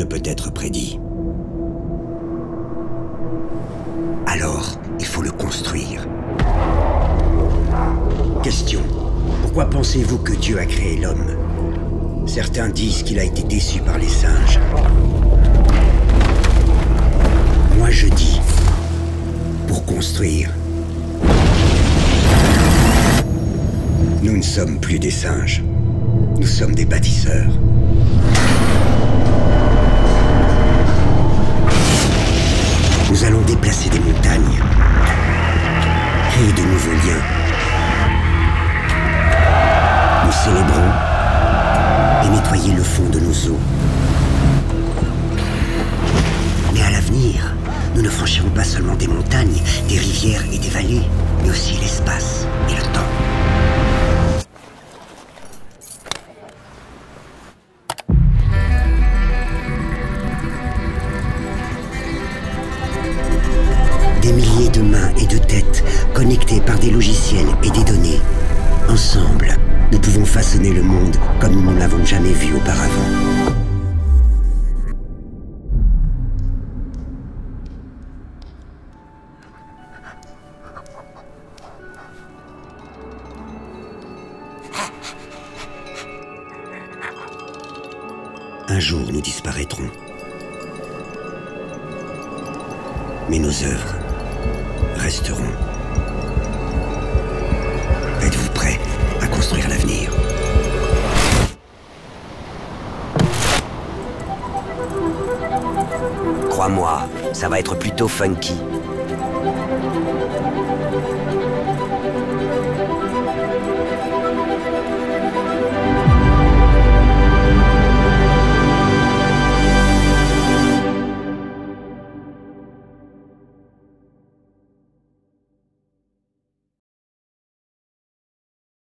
ne peut être prédit. Alors, il faut le construire. Question. Pourquoi pensez-vous que Dieu a créé l'homme? Certains disent qu'il a été déçu par les singes. Moi je dis, pour construire. Nous ne sommes plus des singes. Nous sommes des bâtisseurs. Nous allons déplacer des montagnes, créer de nouveaux liens. Nous célébrons et nettoyer le fond de nos eaux. Mais à l'avenir, nous ne franchirons pas seulement des montagnes, des rivières et des vallées, mais aussi l'espace et le temps. Des milliers de mains et de têtes connectées par des logiciels et des données. Ensemble, nous pouvons façonner le monde comme nous ne l'avons jamais vu auparavant. Un jour, nous disparaîtrons. Mais nos œuvres resteront. Êtes-vous prêts à construire l'avenir? Crois-moi, ça va être plutôt funky.